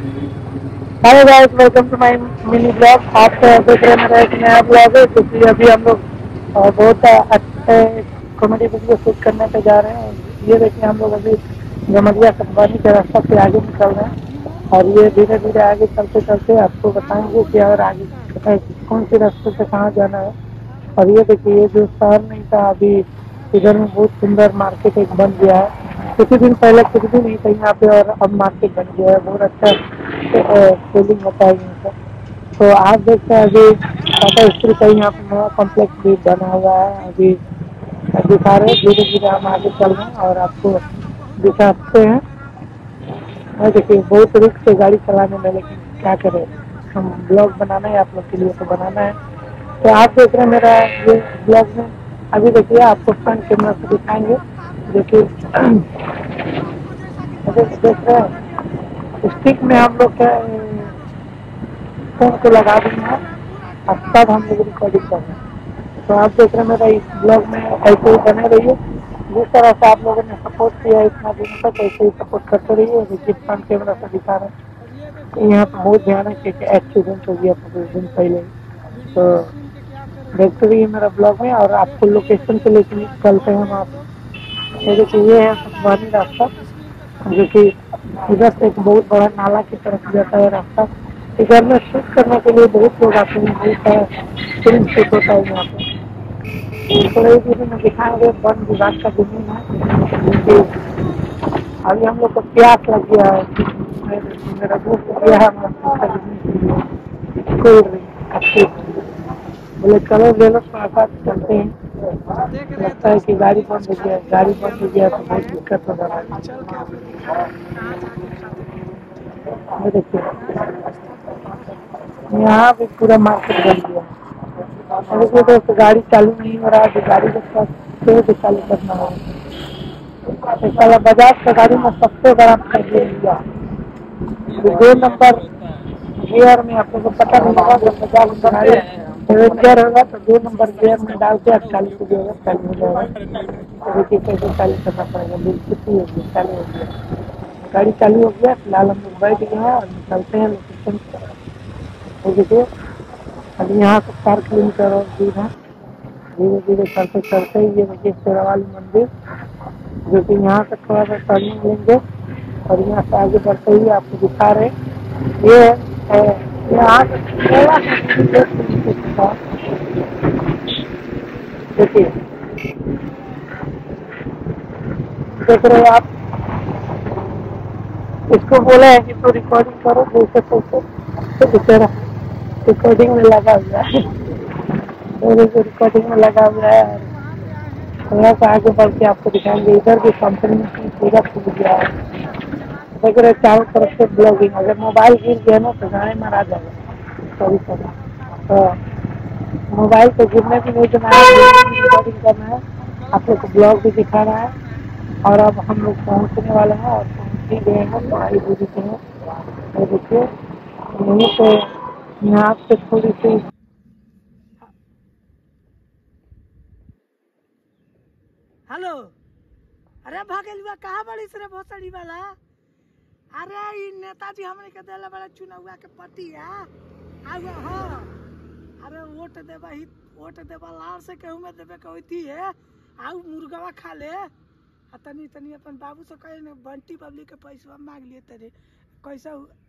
Hi guys, welcome to my mini blog. आप देख रहे हैं मेरा एक नया ब्लॉग है, क्योंकि अभी हम लोग बहुत अच्छे कॉमेडी वीडियो शूट करने पे जा रहे हैं। ये देखिए, हम लोग अभी जमलिया सतवानी के रास्ता से आगे निकल रहे हैं, और ये धीरे धीरे आगे चलते चलते आपको बताएंगे कि अगर आगे कौन सी रास्ते से कहाँ जाना है। और ये देखिए, ये जो शहर नहीं था, अभी इधर में बहुत सुंदर मार्केट एक बन गया है। कुछ दिन पहले कुछ भी नहीं था यहाँ पे, और अब मार्केट बन गया है। बहुत अच्छा सेलिंग होता है यहाँ पर। तो आप देखते हैं, अभी टाटा स्टील का यहाँ पे नया कॉम्प्लेक्स भी बना हुआ है। अभी दिखा रहे हैं, धीरे धीरे हम आगे चल रहे हैं और आपको दिखाते हैं। और देखिए, बहुत रिस्क से गाड़ी चलाने में, लेकिन क्या करें, हम ब्लॉग बनाना है आप लोग के लिए, तो बनाना है। तो आप देख रहे हैं मेरा ये ब्लॉग में। अभी देखिए, आपको फ्रंट कैमरा से दिखाएंगे। देखिए, देख रहे हैं, स्टिक में हम लोग क्या फोन को लगा देंगे हैं, और तब हम लोग रिकॉर्डिंग कर रहे हैं। तो आप देख रहे हैं मेरा इस ब्लॉग में, ऐसे ही बने रहिए। जिस तरह से आप लोगों ने सपोर्ट किया इतना दिन तक, ऐसे ही सपोर्ट करते रहिए। देखिए, फ्रंट कैमरा से दिखा रहे हैं। यहाँ पर बहुत ध्यान है, क्योंकि एक्सीडेंट हो गया था कुछ दिन पहले ही। तो देखते रहिए मेरा ब्लॉग में, और आपको लोकेशन पे लेके चलते हैं हम। आप ये देखिए, ये है सतवानी रास्ता, जो कि इधर से एक बहुत बड़ा नाला की तरफ जाता है रास्ता। इधर में शूट करने के लिए बहुत लोग आते हैं, बहुत सारा फिल्म शूट होता है यहाँ पे। थोड़े ही दिन में दिखाएंगे, वन विभाग का जमीन है, क्योंकि अभी हम लोग को प्यास लग गया है। मेरा दोस्त गया है कोई अच्छी, बोले चलो ले लो, थोड़ा सा चलते हैं। लगता है कि गाड़ी बंद हो गया, गाड़ी बंद हो गया तो बहुत दिक्कत हो रहा है। देखिए, यहाँ भी पूरा मार्केट बन गया है। अरे वो दोस्त, गाड़ी चालू नहीं हो रहा है, तो गाड़ी के साथ तेज चालू करना है। साला बजाज का गाड़ी में सबसे बड़ा प्रॉब्लम लिया, जो 2 नंबर गियर में, आप लोग को पता नहीं होगा, जब बजाज का गाड़ी गियर होगा तो 2 नंबर गियर में डाल के आप चालू कीजिएगा, चालू हो जाएगा। तो देखिए कैसे चालू करना पड़ेगा। बिल्कुल हो गया, चालू हो गया, गाड़ी चालू हो गया। फिलहाल हम लोग बैठ गए हैं और निकलते हैं लोकेशन पर। देखिए, अभी यहाँ से 4 किलोमीटर और दूर है। धीरे धीरे चलते चलते ही ये देखिए शेरावाली मंदिर, जो कि यहाँ से थोड़ा सा टर्निंग लेंगे, और यहाँ से आगे बढ़ते ही आपको दिखा रहे ये है, यहाँ से थोड़ा सा देखिए, देख रहे हो आप, इसको बोला है कि तो रिकॉर्डिंग करो, जैसे तैसे, तो बेचारा रिकॉर्डिंग में लगा हुआ है। तो रिकॉर्डिंग में लगा हुआ है, और थोड़ा सा आगे बढ़ के आपको दिखाएंगे। इधर भी कंपनी की पूरा खुल गया है। देख रहे चारों तरफ से ब्लॉगिंग, अगर मोबाइल गिर गया ना तो गाने मारा जाएगा। सॉरी सॉरी, तो मोबाइल तो गिरने भी नहीं देना है, रिकॉर्डिंग करना है, आप लोग को ब्लॉग भी दिखाना है। और अब हम लोग पहुँचने वाले हैं, और पहुँच ही गए हैं, थोड़ी दूरी पे हैं। तो देखिए, यहीं पे यहाँ से थोड़ी सी, हेलो। अरे भागेलुआ कहाँ बड़ी से रे भोसड़ी वाला। अरे ई नेताजी हमने के देले बड़ा चुनावा के पट्टी है। आउ हां, अरे वोट देबा ही, वोट देबा लार से केहू में देबे के होती है। आउ मुर्गावा खा ले, आ तनी तनी अपन बाबू से कहे ने बंटी पब्लिक के पैसा मांग लिए तेरे कैसा